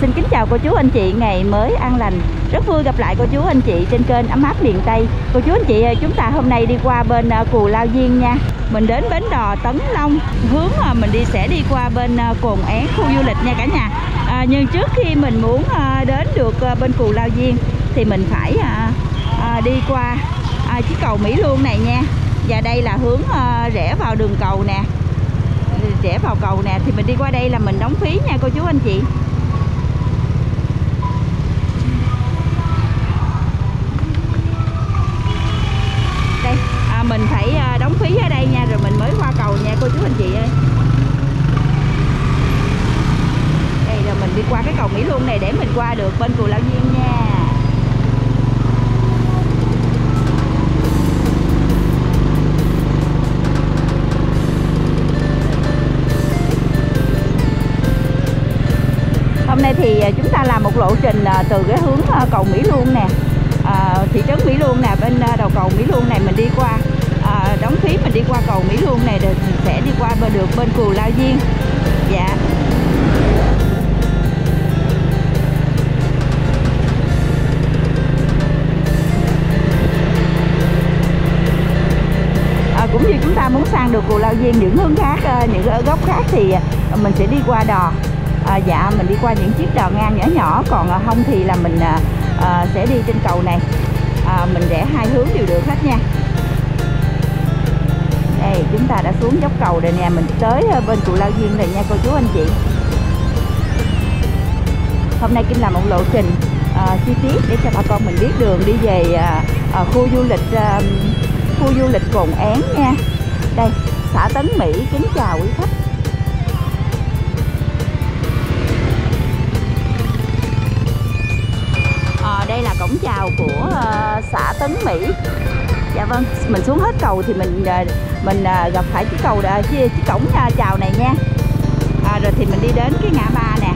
Xin kính chào cô chú anh chị ngày mới an lành. Rất vui gặp lại cô chú anh chị trên kênh Ấm Áp Miền Tây. Cô chú anh chị, chúng ta hôm nay đi qua bên Cù Lao Diên nha. Mình đến bến đò Tấn Long, hướng mình sẽ đi qua bên Cồn Én, khu du lịch nha cả nhà. Nhưng trước khi mình muốn đến được bên Cù Lao Diên thì mình phải đi qua chiếc cầu Mỹ Luông này nha. Và đây là hướng rẽ vào đường cầu nè, rẽ vào cầu nè, thì mình đi qua đây là mình đóng phí nha cô chú anh chị. Đây mình phải đóng phí ở đây nha, rồi mình mới qua cầu nha cô chú anh chị ơi. Đây rồi mình đi qua cái cầu Mỹ Luông này để mình qua được bên Cù Lao Diên nha. Hôm nay thì chúng ta làm một lộ trình từ cái hướng cầu Mỹ Luông nè, thị trấn Mỹ Luông nè, bên đầu cầu Mỹ Luông này mình đi qua, đóng phí mình đi qua cầu Mỹ Luông này rồi mình sẽ đi qua được bên Cù Lao Diên. Dạ. Cũng như chúng ta muốn sang được Cù Lao Diên những hướng khác, những góc khác thì mình sẽ đi qua đò. Dạ, mình đi qua những chiếc đò ngang nhỏ nhỏ, còn không thì là mình sẽ đi trên cầu này. Mình rẽ hai hướng đều được hết nha. Đây, chúng ta đã xuống dốc cầu rồi nè, mình tới bên Cù Lao Diên rồi nha cô chú anh chị. Hôm nay Kim làm một lộ trình chi tiết để cho bà con mình biết đường đi về khu du lịch Cồn Én nha. Đây, xã Tấn Mỹ, kính chào quý khách. Đây là cổng chào của xã Tấn Mỹ. Dạ vâng, mình xuống hết cầu thì mình gặp phải chiếc cổng chào này nha. Rồi thì mình đi đến cái ngã ba nè.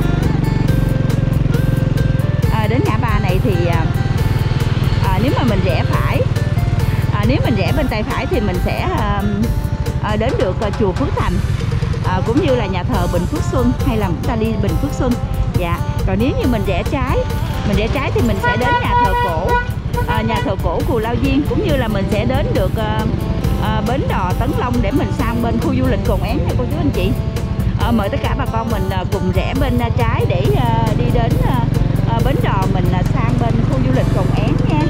Đến ngã ba này thì nếu mà mình rẽ phải, nếu mình rẽ bên tay phải thì mình sẽ đến được chùa Phước Thành, cũng như là nhà thờ Bình Phước Xuân, hay là chúng ta đi Bình Phước Xuân. Dạ. Còn nếu như mình rẽ trái thì mình sẽ đến nhà thờ cổ Cù Lao Diên, cũng như là mình sẽ đến được bến đò Tấn Long để mình sang bên khu du lịch Cồn Én nha cô chú anh chị. Mời tất cả bà con mình cùng rẽ bên trái để đi đến bến đò mình sang bên khu du lịch Cồn Én nha.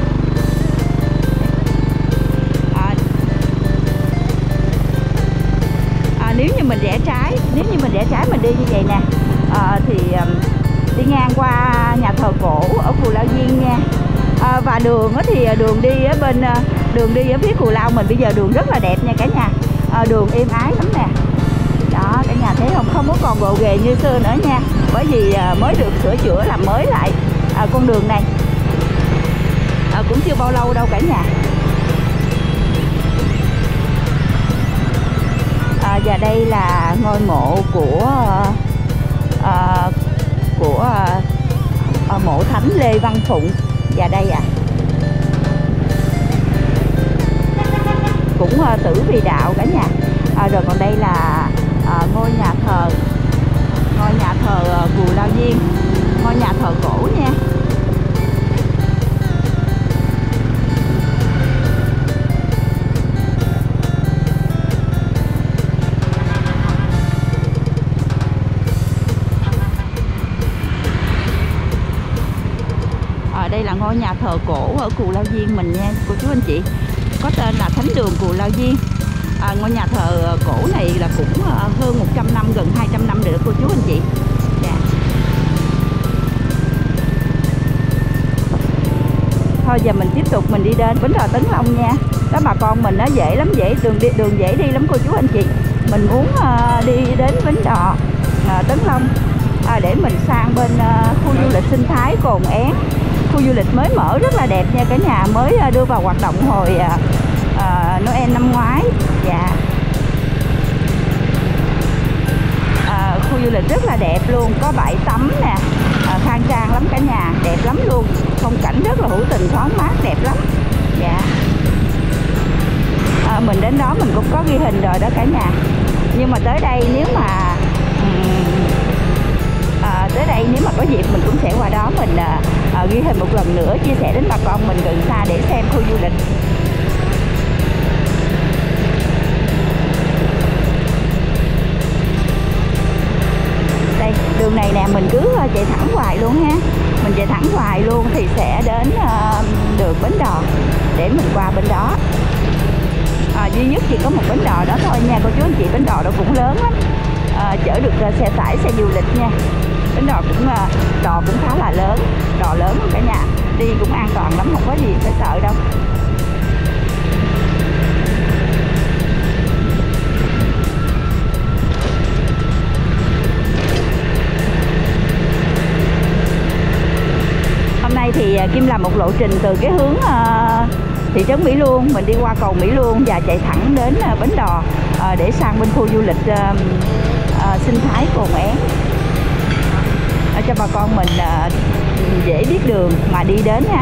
Nếu như mình rẽ trái mình đi như vậy nè, thì đi ngang qua nhà thờ cổ ở Cù Lao Diên nha. Và đường thì đường đi ở phía Cù Lao mình bây giờ đường rất là đẹp nha cả nhà. Đường êm ái lắm nè. Đó, cả nhà thấy không? Không có còn gồ ghề như xưa nữa nha. Bởi vì mới được sửa chữa làm mới lại con đường này. Cũng chưa bao lâu đâu cả nhà. Và đây là ngôi mộ của mộ thánh Lê Văn Phụng. Và đây cũng tử vì đạo cả nhà. Rồi còn đây là ngôi nhà thờ Cù Lao Diên, ngôi nhà thờ cổ nha. Đây là ngôi nhà thờ cổ ở Cù Lao Diên mình nha cô chú anh chị, có tên là Thánh đường Cù Lao Diên. Ngôi nhà thờ cổ này là cũng hơn 100 năm, gần 200 năm rồi đó cô chú anh chị. Dạ. Thôi giờ mình tiếp tục mình đi đến bến đò Tấn Long nha. Đó bà con mình nó dễ lắm, đường dễ đi lắm cô chú anh chị. Mình muốn đi đến bến đò Tấn Long để mình sang bên khu du lịch sinh thái Cồn Én. Khu du lịch mới mở rất là đẹp nha cả nhà, mới đưa vào hoạt động hồi Noel năm ngoái. Dạ. Khu du lịch rất là đẹp luôn, có bãi tắm nè, khang trang lắm cả nhà, đẹp lắm luôn, phong cảnh rất là hữu tình, thoáng mát, đẹp lắm. Dạ. Mình đến đó mình cũng có ghi hình rồi đó cả nhà. Nhưng mà tới đây nếu mà tới đây có dịp mình cũng sẽ qua đó mình ghi hình một lần nữa, chia sẻ đến bà con mình gần xa để xem khu du lịch. Đây, đường này nè, mình cứ chạy thẳng hoài luôn ha. Mình chạy thẳng hoài luôn thì sẽ đến được Bến Đò để mình qua bên đó. Duy nhất chỉ có một bến đò đó thôi nha cô chú anh chị. Bến đò đó cũng lớn lắm, chở được xe tải, xe du lịch nha. Bến đò cũng khá là lớn, đò lớn cả nhà, đi cũng an toàn lắm, không có gì phải sợ đâu. Hôm nay thì Kim làm một lộ trình từ cái hướng thị trấn Mỹ Luông, mình đi qua cầu Mỹ Luông và chạy thẳng đến Bến Đò để sang bên khu du lịch sinh thái Cồn Én, cho bà con mình dễ biết đường mà đi đến ha.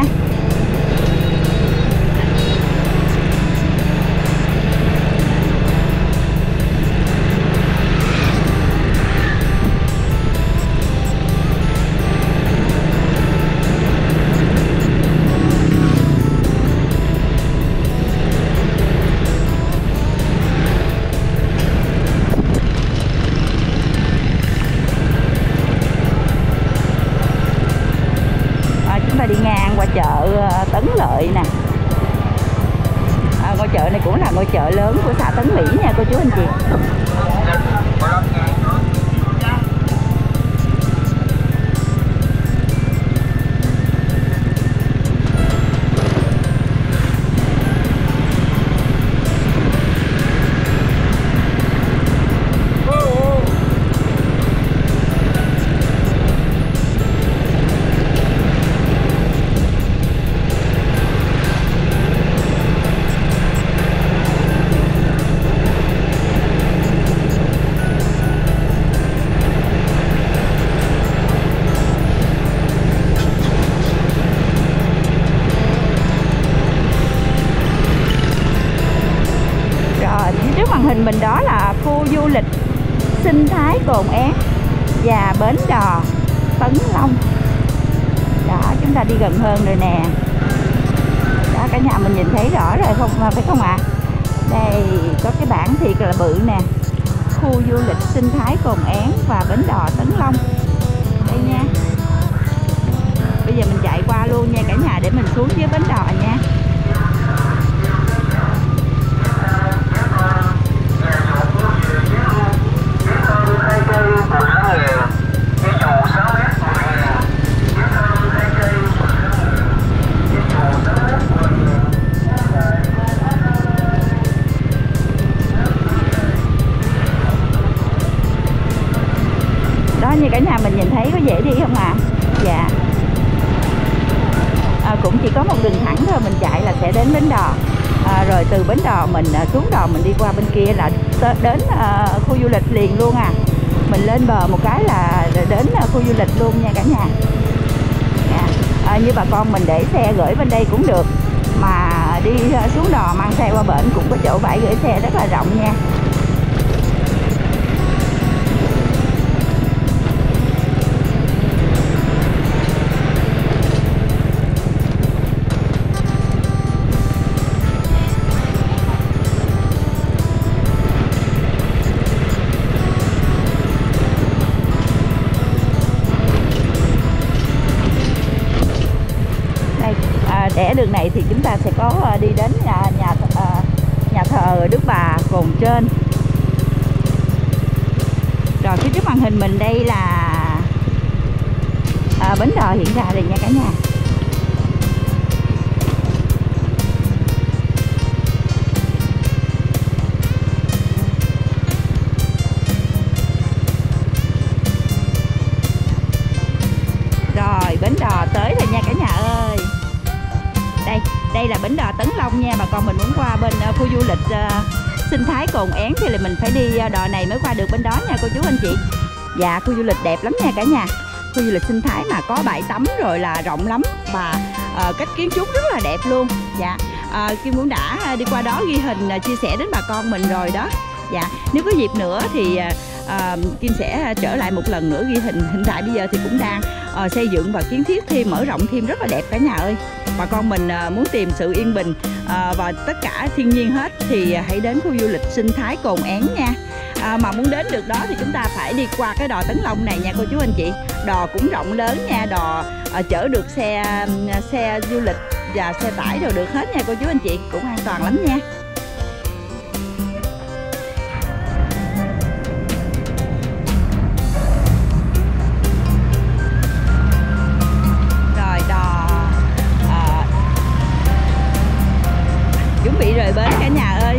Đi ngang qua chợ Tấn Lợi nè. Ngôi chợ này cũng là ngôi chợ lớn của xã Tấn Mỹ nha cô chú anh chị. Màn hình mình đó là khu du lịch sinh thái Cồn Én và bến đò Tấn Long. Đó, chúng ta đi gần hơn rồi nè. Đó, cả nhà mình nhìn thấy rõ rồi không, phải không ạ? Đây có cái bảng thiệt là bự nè, khu du lịch sinh thái Cồn Én và bến đò Tấn Long. Đây nha. Bây giờ mình chạy qua luôn nha cả nhà để mình xuống dưới bến đò nha. Như cả nhà mình nhìn thấy có dễ đi không ạ? Dạ. Cũng chỉ có một đường thẳng thôi, mình chạy là sẽ đến bến đò. Rồi từ bến đò mình xuống đò mình đi qua bên kia là đến khu du lịch liền luôn à. Mình lên bờ một cái là đến khu du lịch luôn nha cả nhà. Dạ. Như bà con mình để xe gửi bên đây cũng được, mà đi xuống đò mang xe qua bển cũng có chỗ bãi gửi xe rất là rộng nha. Rẽ đường này thì chúng ta sẽ có đi đến nhà thờ Đức Bà Cồn Trên. Rồi phía trước màn hình mình đây là bến đò hiện ra đây nha cả nhà. Rồi bến đò tới rồi nha cả nhà ơi. Đây là bến đò Tấn Long nha. Bà con mình muốn qua bên khu du lịch sinh thái Cồn Én thì là mình phải đi đò này mới qua được bên đó nha cô chú anh chị. Dạ, khu du lịch đẹp lắm nha cả nhà. Khu du lịch sinh thái mà có bãi tắm rồi là rộng lắm và cách kiến trúc rất là đẹp luôn. Dạ, Kim cũng đã đi qua đó ghi hình chia sẻ đến bà con mình rồi đó. Dạ, nếu có dịp nữa thì Kim sẽ trở lại một lần nữa ghi hình. Hiện tại bây giờ thì cũng đang xây dựng và kiến thiết thêm, mở rộng thêm rất là đẹp cả nhà ơi. Bà con mình muốn tìm sự yên bình và tất cả thiên nhiên hết thì hãy đến khu du lịch sinh thái Cồn Én nha. Mà muốn đến được đó thì chúng ta phải đi qua cái đò Tấn Long này nha cô chú anh chị. Đò cũng rộng lớn nha, đò chở được xe du lịch và xe tải đều được hết nha cô chú anh chị, cũng an toàn lắm nha. Rồi đò chuẩn bị rời bến cả nhà ơi.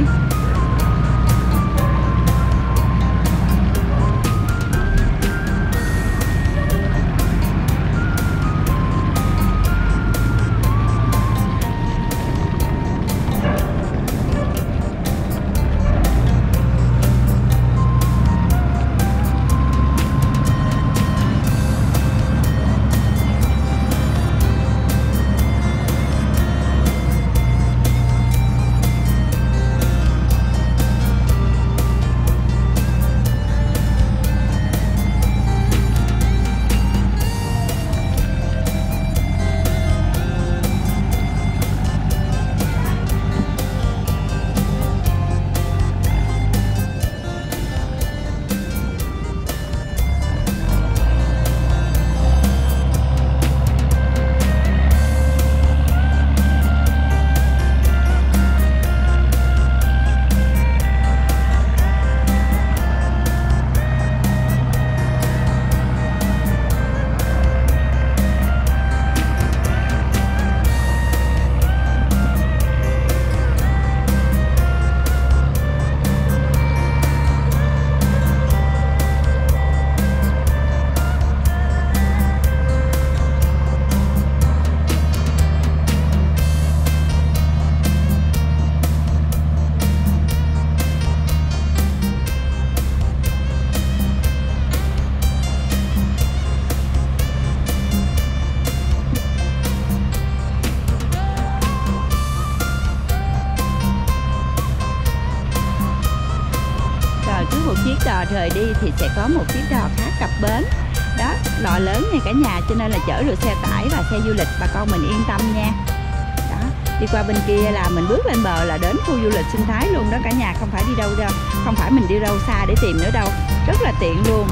Chiếc đò rời đi thì sẽ có một chiếc đò khác cập bến. Đó, đò lớn nha cả nhà, cho nên là chở được xe tải và xe du lịch, bà con mình yên tâm nha. Đó, đi qua bên kia là mình bước lên bờ là đến khu du lịch sinh thái luôn đó cả nhà, không phải đi đâu đâu, không phải mình đi đâu xa để tìm nữa đâu, rất là tiện luôn.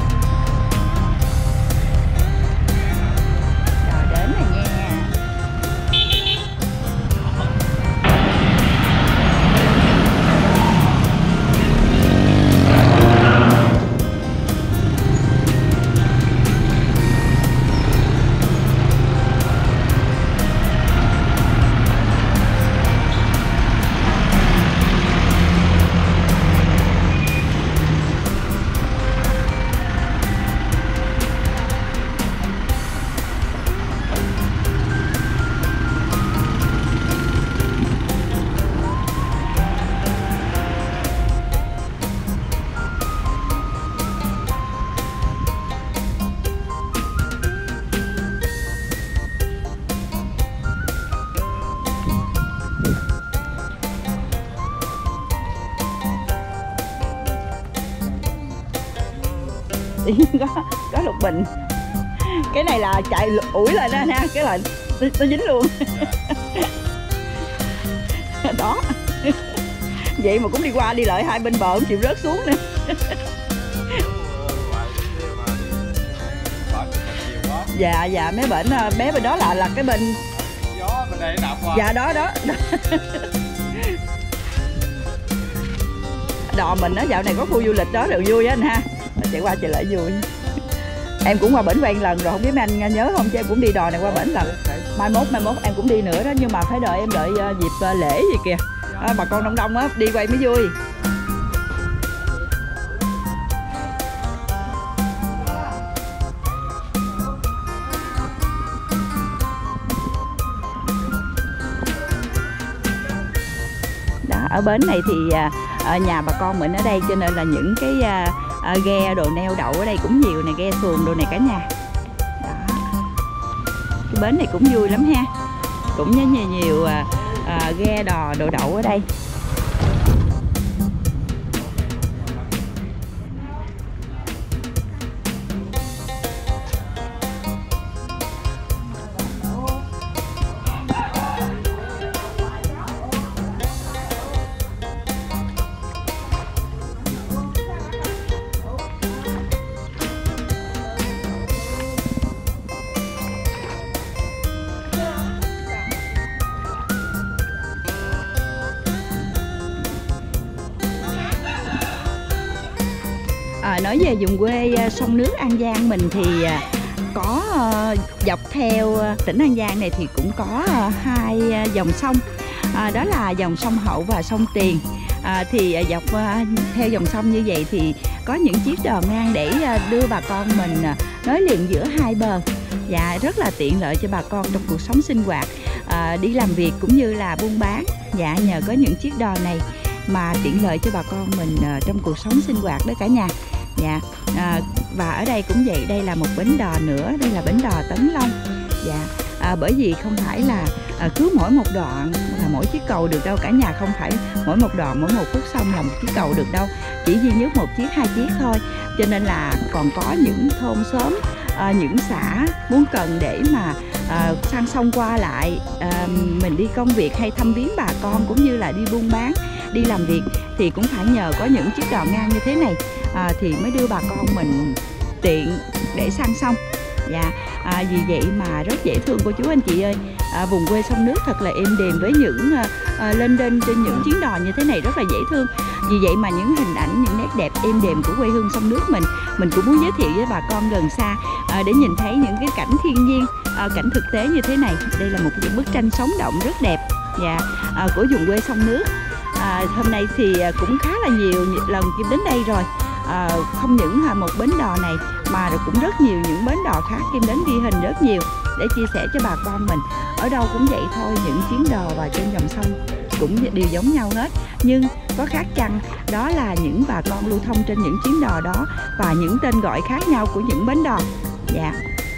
Đò đến rồi nha. có lục bình, cái này là chạy ủi lên đó nha, cái là tôi dính luôn. Đó. Vậy mà cũng đi qua đi lại hai bên bờ, không chịu rớt xuống nữa. Dạ mấy bển bé bên đó là cái bên gió bên đây đạp qua. Dạ đó. Đò mình á, dạo này có khu du lịch đó đều vui á anh ha, chạy qua chạy lại vui. Em cũng qua bển quen lần rồi, không biết mấy anh nhớ không, chứ em cũng đi đò này qua bển lần. Mai mốt em cũng đi nữa đó, nhưng mà phải đợi dịp lễ gì kìa, bà con đông á, đi quay mới vui. Đó, ở bến này thì nhà bà con mình ở đây, cho nên là những cái ghe đồ neo đậu ở đây cũng nhiều nè, ghe xuồng đồ này cả nhà. Đó. Cái bến này cũng vui lắm ha, cũng như nhiều ghe đò đồ đậu ở đây. Nói về vùng quê sông nước An Giang mình thì có dọc theo tỉnh An Giang này thì cũng có hai dòng sông, đó là dòng sông Hậu và sông Tiền. Thì dọc theo dòng sông như vậy thì có những chiếc đò ngang để đưa bà con mình nối liền giữa hai bờ. Dạ, rất là tiện lợi cho bà con trong cuộc sống sinh hoạt, đi làm việc cũng như là buôn bán. Dạ, nhờ có những chiếc đò này mà tiện lợi cho bà con mình trong cuộc sống sinh hoạt đó cả nhà. Dạ, và ở đây cũng vậy, đây là một bến đò nữa, đây là bến đò Tấn Long. Dạ, bởi vì không phải là cứ mỗi một đoạn là mỗi chiếc cầu được đâu cả nhà, không phải mỗi một đoạn mỗi một phút xong là một chiếc cầu được đâu, chỉ duy nhất một chiếc hai chiếc thôi. Cho nên là còn có những thôn xóm, những xã muốn cần để mà sang sông qua lại, mình đi công việc hay thăm viếng bà con cũng như là đi buôn bán, đi làm việc thì cũng phải nhờ có những chiếc đò ngang như thế này thì mới đưa bà con mình tiện để sang sông. Dạ, vì vậy mà rất dễ thương cô chú anh chị ơi. Vùng quê sông nước thật là êm đềm với những lênh đênh trên những chuyến đò như thế này rất là dễ thương. Vì vậy mà những hình ảnh, những nét đẹp êm đềm của quê hương sông nước mình cũng muốn giới thiệu với bà con gần xa để nhìn thấy những cái cảnh thiên nhiên, cảnh thực tế như thế này. Đây là một bức tranh sống động rất đẹp, dạ, của vùng quê sông nước. Hôm nay thì cũng khá là nhiều lần Kim đến đây rồi. Không những một bến đò này mà cũng rất nhiều những bến đò khác Kim đến ghi hình rất nhiều để chia sẻ cho bà con mình. Ở đâu cũng vậy thôi, những chuyến đò và trên dòng sông cũng đều giống nhau hết, nhưng có khác chăng đó là những bà con lưu thông trên những chuyến đò đó và những tên gọi khác nhau của những bến đò. Dạ,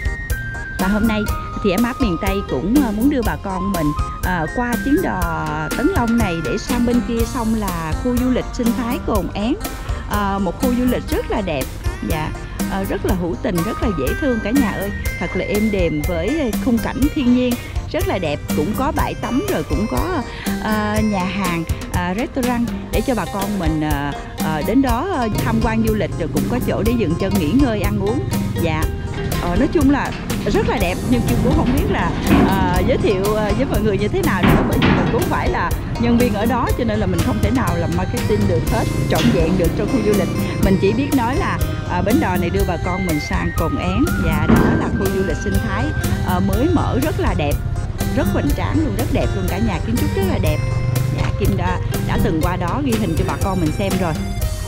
và hôm nay thì Ấm Áp Miền Tây cũng muốn đưa bà con mình qua chuyến đò Tấn Long này để sang bên kia sông là khu du lịch sinh thái Cồn Én, một khu du lịch rất là đẹp. Dạ, rất là hữu tình, rất là dễ thương cả nhà ơi, thật là êm đềm với khung cảnh thiên nhiên rất là đẹp. Cũng có bãi tắm rồi cũng có nhà hàng, restaurant để cho bà con mình đến đó tham quan du lịch, rồi cũng có chỗ để dừng chân nghỉ ngơi ăn uống. Dạ, nói chung là rất là đẹp, nhưng Kim cũng không biết là giới thiệu với mọi người như thế nào nữa, bởi vì mình cũng phải là nhân viên ở đó cho nên là mình không thể nào làm marketing được hết trọn vẹn được trong khu du lịch. Mình chỉ biết nói là bến đò này đưa bà con mình sang Cồn Én, và đó là khu du lịch sinh thái mới mở rất là đẹp, rất hoành tráng luôn, rất đẹp luôn cả nhà, kiến trúc rất là đẹp. Dạ, Kim đã từng qua đó ghi hình cho bà con mình xem rồi.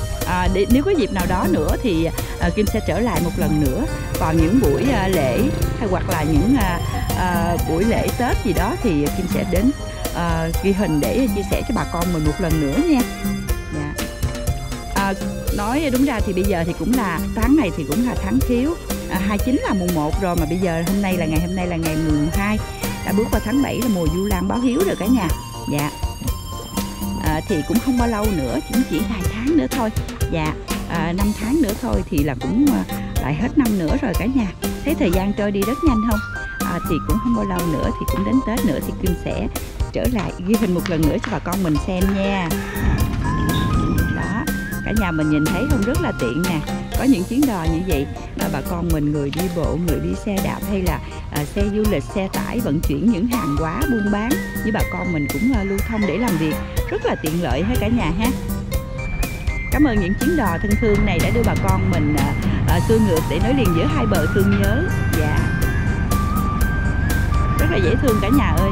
Nếu có dịp nào đó nữa thì Kim sẽ trở lại một lần nữa vào những buổi lễ hay hoặc là những buổi lễ Tết gì đó thì Kim sẽ đến ghi hình để chia sẻ cho bà con mình một lần nữa nha. Dạ. Nói đúng ra thì bây giờ thì cũng là tháng này thì cũng là tháng Thiếu, 29 là mùng 1 rồi, mà bây giờ hôm nay là ngày mùng 2, đã bước vào tháng 7 là mùa du lan báo hiếu rồi cả nhà. Dạ. Thì cũng không bao lâu nữa, chỉ vài tháng nữa thôi. Dạ, 5 tháng nữa thôi thì là cũng lại hết năm nữa rồi cả nhà. Thấy thời gian trôi đi rất nhanh không? Thì cũng không bao lâu nữa thì cũng đến Tết nữa thì Kim sẽ trở lại ghi hình một lần nữa cho bà con mình xem nha. Đó, cả nhà mình nhìn thấy không, rất là tiện nè. Có những chuyến đò như vậy, bà con mình người đi bộ, người đi xe đạp hay là xe du lịch, xe tải vận chuyển những hàng hóa buôn bán, với bà con mình cũng lưu thông để làm việc rất là tiện lợi hết cả nhà ha. Cảm ơn những chuyến đò thân thương này đã đưa bà con mình xuôi ngược để nối liền giữa hai bờ thương nhớ. Dạ, rất là dễ thương cả nhà ơi.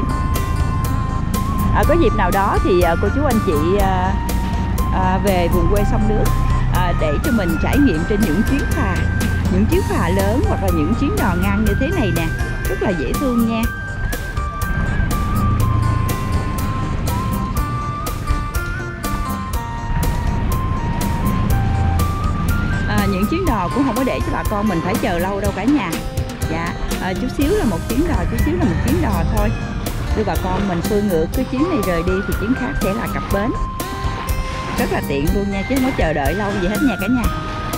Có dịp nào đó thì cô chú anh chị về vùng quê sông nước để cho mình trải nghiệm trên những chuyến phà lớn hoặc là những chuyến đò ngang như thế này nè, rất là dễ thương nha. Những chuyến đò cũng không có để cho bà con mình phải chờ lâu đâu cả nhà. Dạ, chút xíu là một chuyến đò, chút xíu là một chuyến đò thôi, đưa bà con mình xuôi ngược, cái chuyến này rời đi thì chuyến khác sẽ là cập bến, rất là tiện luôn nha, chứ không có chờ đợi lâu gì hết nha cả nhà.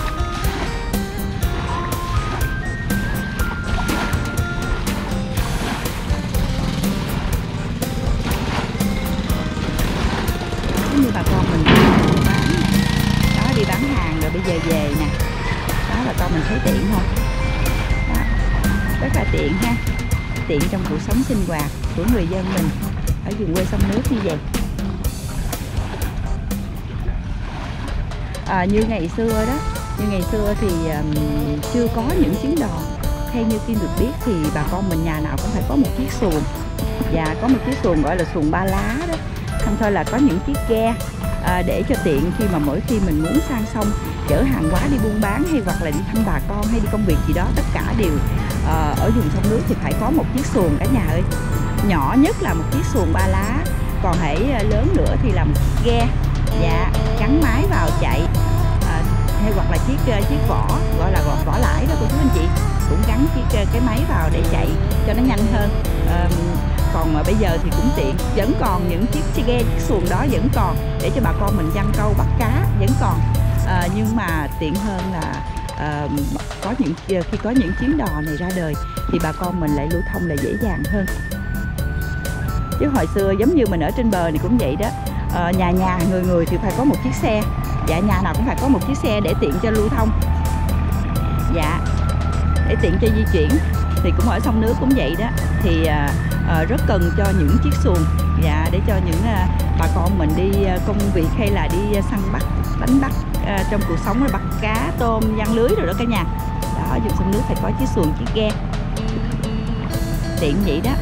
Giống như bà con mình bán đó, đi bán hàng rồi bây giờ về nè, đó bà con mình thấy tiện không? Đó, rất là tiện ha, tiện trong cuộc sống sinh hoạt của người dân mình ở vùng quê sông nước như vậy. Như ngày xưa đó Nhưng ngày xưa thì chưa có những chuyến đò. Theo như Kim được biết thì bà con mình nhà nào cũng phải có một chiếc xuồng. Và có một chiếc xuồng gọi là xuồng ba lá đó. Không thôi là có những chiếc ghe để cho tiện khi mà mỗi khi mình muốn sang sông chở hàng hóa đi buôn bán, hay hoặc là đi thăm bà con hay đi công việc gì đó, tất cả đều ở vùng sông nước thì phải có một chiếc xuồng cả nhà ơi. Nhỏ nhất là một chiếc xuồng ba lá, còn hãy lớn nữa thì là một ghe, dạ, gắn máy vào chạy, hay hoặc là chiếc vỏ gọi là vỏ lãi đó cô chú anh chị, cũng gắn cái máy vào để chạy cho nó nhanh hơn. Còn bây giờ thì cũng tiện, vẫn còn những chiếc ghe, chiếc xuồng đó vẫn còn để cho bà con mình giăng câu bắt cá, vẫn còn. Nhưng mà tiện hơn là khi có những chuyến đò này ra đời thì bà con mình lại lưu thông là dễ dàng hơn. Chứ hồi xưa giống như mình ở trên bờ này cũng vậy đó, nhà người thì phải có một chiếc xe, dạ, nhà nào cũng phải có một chiếc xe để tiện cho lưu thông, dạ, để tiện cho di chuyển. Thì cũng ở sông nước cũng vậy đó, thì rất cần cho những chiếc xuồng, dạ, để cho những bà con mình đi công việc hay là đi săn bắt, đánh bắt trong cuộc sống, là bắt cá, tôm, giăng lưới rồi đó cả nhà. Đó, dùng sông nước phải có chiếc xuồng, chiếc ghe, tiện vậy đó.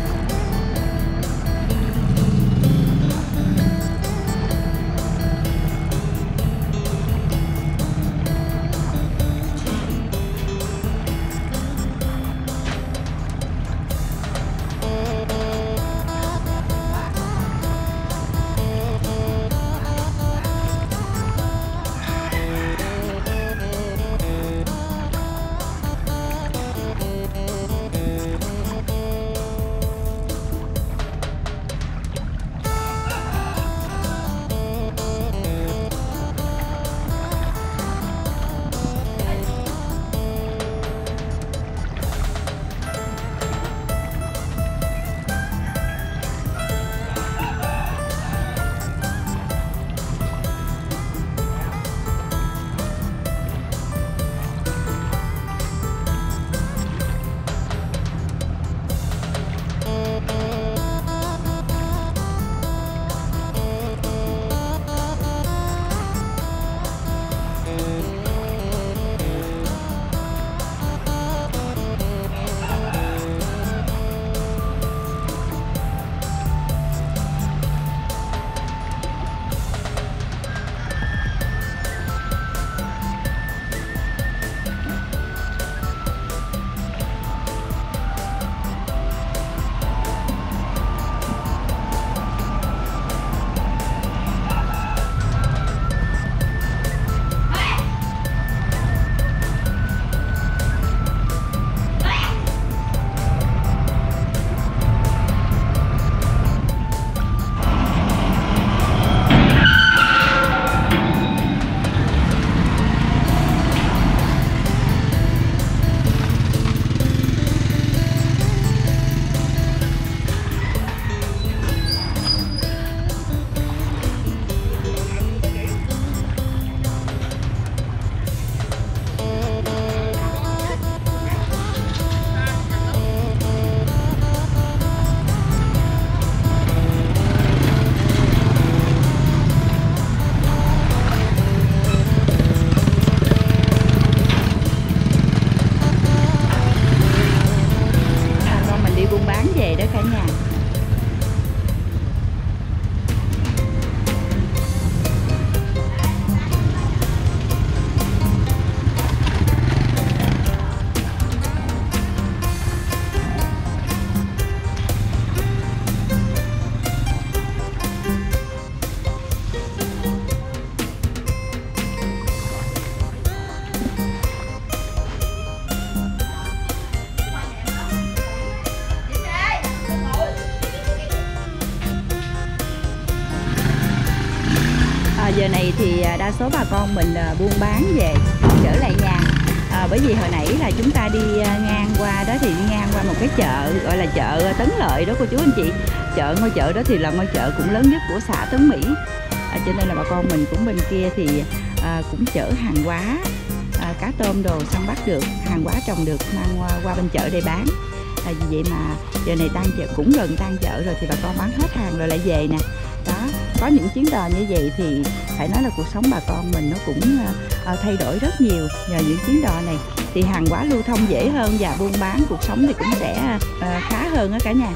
Giờ này thì đa số bà con mình buôn bán về trở lại nhà, bởi vì hồi nãy là chúng ta đi ngang qua đó, thì đi ngang qua một cái chợ gọi là chợ Tấn Lợi đó cô chú anh chị. Ngôi chợ đó thì là ngôi chợ cũng lớn nhất của xã Tấn Mỹ, cho nên là bà con mình cũng bên kia thì cũng chở hàng hóa, cá tôm đồ săn bắt được, hàng hóa trồng được mang qua bên chợ để bán. Vì vậy mà giờ này tan chợ, cũng gần tan chợ rồi, thì bà con bán hết hàng rồi lại về nè. Đó, có những chuyến đò như vậy thì phải nói là cuộc sống bà con mình nó cũng thay đổi rất nhiều. Nhờ những chuyến đò này thì hàng hóa lưu thông dễ hơn và buôn bán cuộc sống thì cũng sẽ khá hơn đó cả nhà.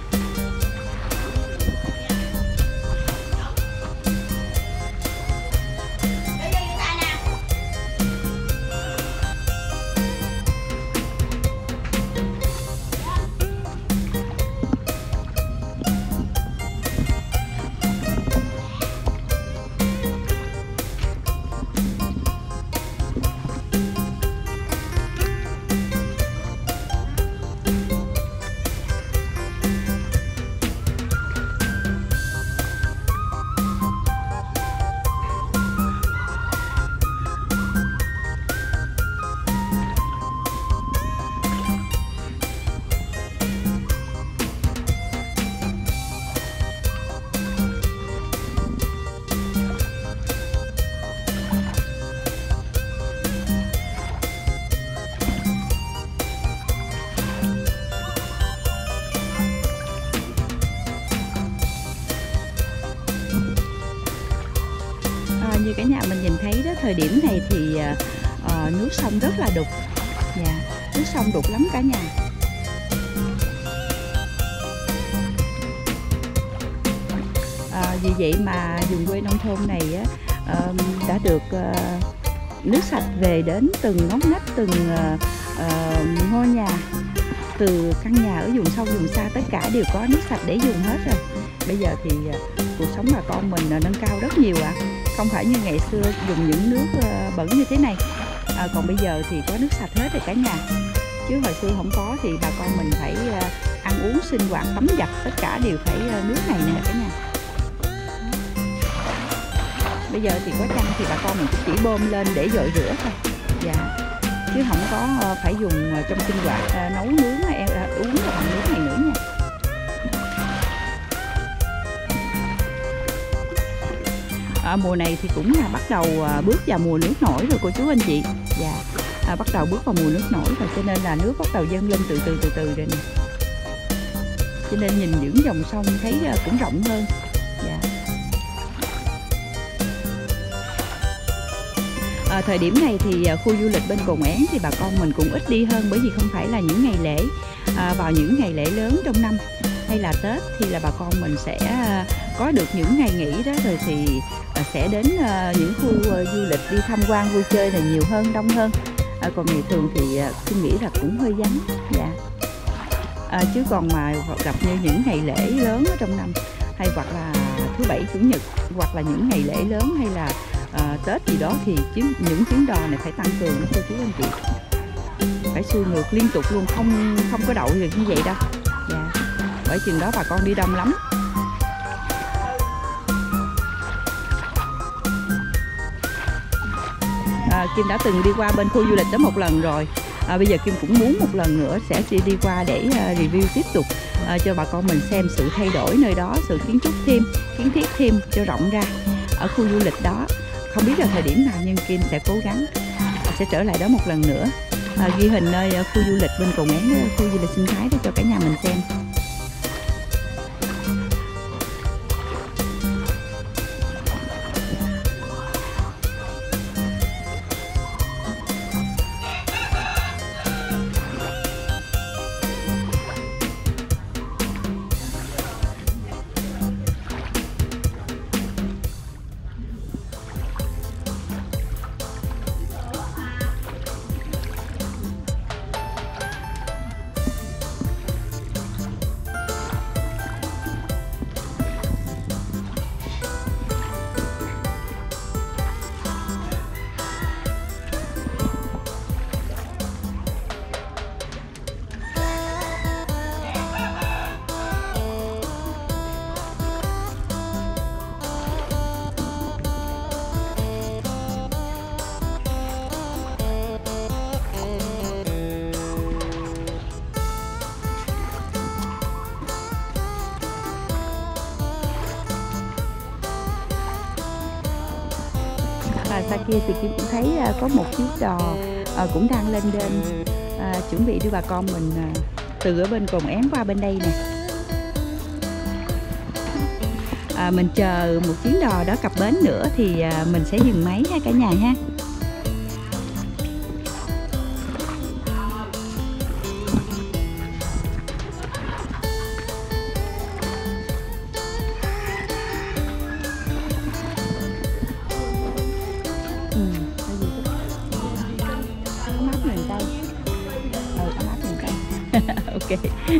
Như cả nhà mình nhìn thấy đó, thời điểm này thì nước sông rất là đục. Nước sông đục lắm cả nhà. Vì vậy mà vùng quê nông thôn này đã được nước sạch về đến từng ngóc ngách, từng ngôi nhà, từ căn nhà ở vùng sâu vùng xa tất cả đều có nước sạch để dùng hết rồi. Bây giờ thì cuộc sống bà con mình nâng cao rất nhiều ạ. Không phải như ngày xưa dùng những nước bẩn như thế này. Còn bây giờ thì có nước sạch hết rồi cả nhà. Chứ hồi xưa không có thì bà con mình phải ăn uống, sinh hoạt, tắm giặt tất cả đều phải nước này nè cả nhà. Bây giờ thì có chăng thì bà con mình cũng chỉ bơm lên để dội rửa thôi. Chứ không có phải dùng trong sinh hoạt nấu nướng uống bằng nước này nữa nha. Mùa này thì cũng là bắt đầu bước vào mùa nước nổi rồi cô chú anh chị. Bắt đầu bước vào mùa nước nổi rồi, cho nên là nước bắt đầu dâng lên từ từ rồi nè. Cho nên nhìn những dòng sông thấy cũng rộng hơn. Thời điểm này thì khu du lịch bên Cồn Én thì bà con mình cũng ít đi hơn, bởi vì không phải là những ngày lễ. Vào những ngày lễ lớn trong năm hay là Tết thì là bà con mình sẽ có được những ngày nghỉ đó, rồi thì sẽ đến những khu du lịch đi tham quan vui chơi là nhiều hơn, đông hơn. Còn ngày thường thì tôi nghĩ là cũng hơi vắng. Chứ còn mà gặp như những ngày lễ lớn ở trong năm, hay hoặc là thứ Bảy Chủ nhật, hoặc là những ngày lễ lớn hay là Tết gì đó, thì những chuyến đò này phải tăng cường đó cô chú anh chị. Phải xuôi ngược liên tục luôn, không có đậu được như vậy đâu. Bởi chừng đó bà con đi đông lắm. Kim đã từng đi qua bên khu du lịch đó một lần rồi. Bây giờ Kim cũng muốn một lần nữa sẽ đi qua để review tiếp tục cho bà con mình xem sự thay đổi nơi đó, sự kiến thiết thêm cho rộng ra ở khu du lịch đó. Không biết là thời điểm nào nhưng Kim sẽ cố gắng sẽ trở lại đó một lần nữa, ghi hình nơi khu du lịch bên Cồn Én, khu du lịch sinh thái để cho cả nhà mình xem. Xa kia thì Kim cũng thấy có một chiếc đò cũng đang lên chuẩn bị đưa bà con mình từ ở bên Cồn Én qua bên đây nè. mình chờ một chuyến đò đó cập bến nữa thì mình sẽ dừng máy ha cả nhà ha. Ok.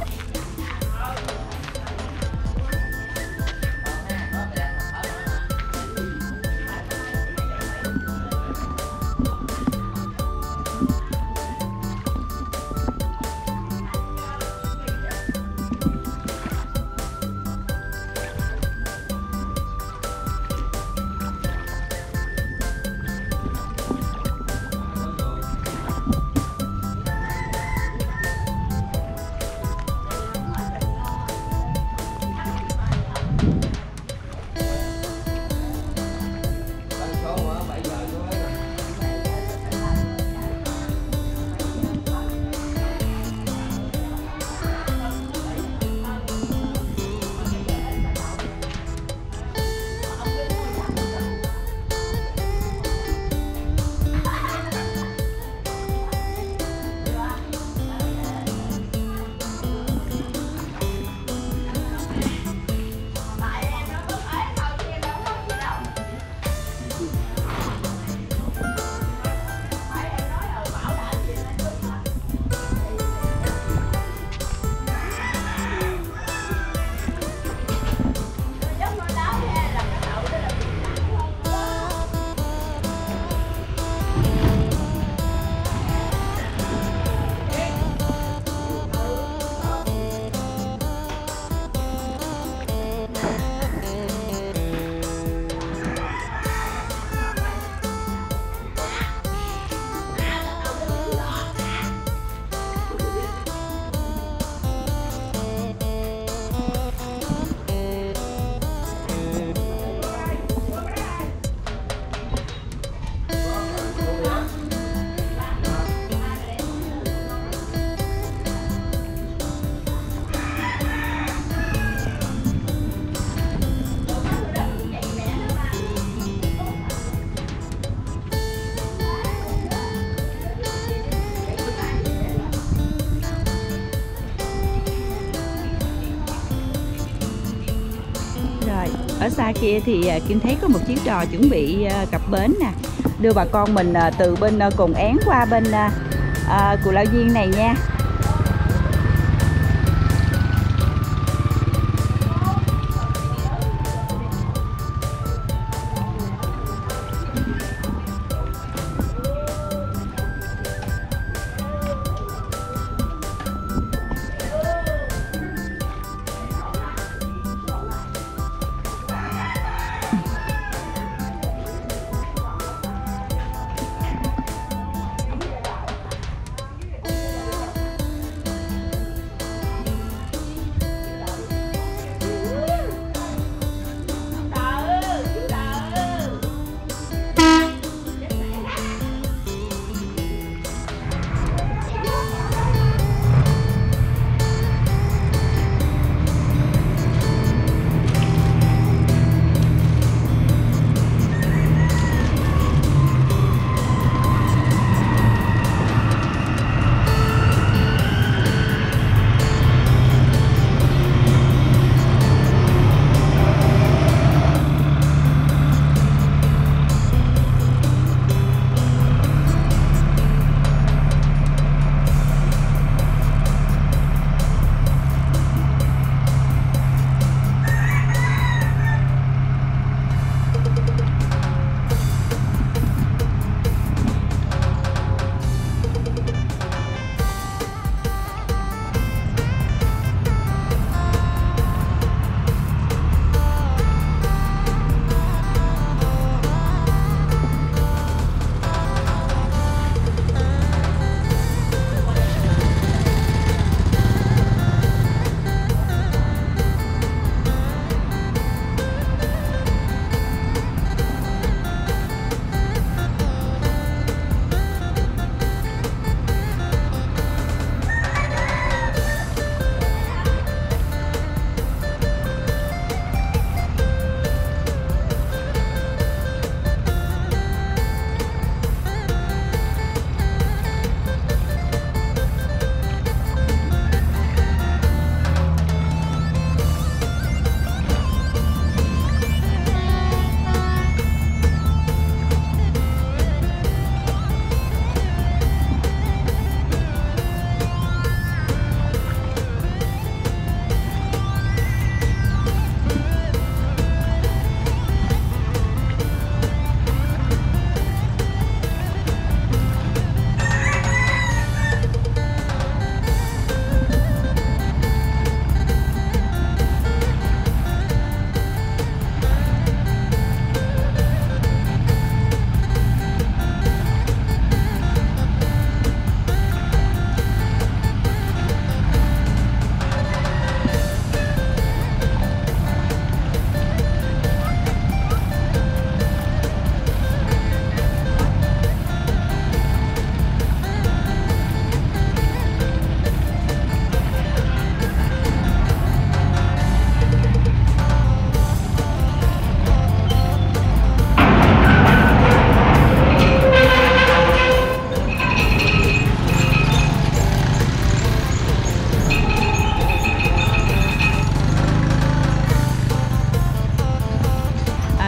Ở xa kia thì Kim thấy có một chiếc đò chuẩn bị cập bến nè, đưa bà con mình từ bên Cồn Én qua bên Cù Lao Diên này nha.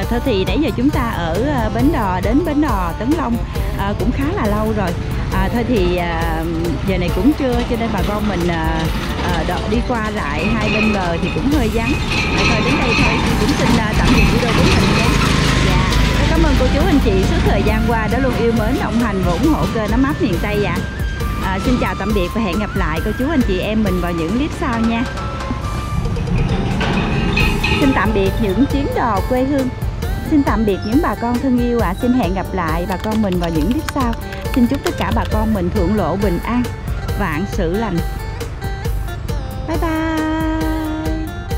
Thôi thì nãy giờ chúng ta ở Bến Đò, đến Bến Đò Tấn Long cũng khá là lâu rồi. Thôi thì giờ này cũng trưa cho nên bà con mình đi qua lại hai bên bờ thì cũng hơi vắng. Thôi đến đây thôi, cũng xin tạm dừng video của mình nhé. Dạ, cảm ơn cô chú anh chị suốt thời gian qua đã luôn yêu mến, đồng hành và ủng hộ kênh Ấm Áp Miền Tây ạ. Xin chào tạm biệt và hẹn gặp lại cô chú anh chị em mình vào những clip sau nha. Xin tạm biệt những chuyến đò quê hương. Xin tạm biệt những bà con thân yêu ạ. Xin hẹn gặp lại bà con mình vào những clip sau. Xin chúc tất cả bà con mình thuận lộ bình an, vạn sự lành. Bye bye.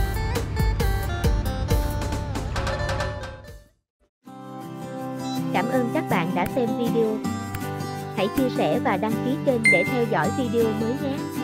Cảm ơn các bạn đã xem video. Hãy chia sẻ và đăng ký kênh để theo dõi video mới nhé.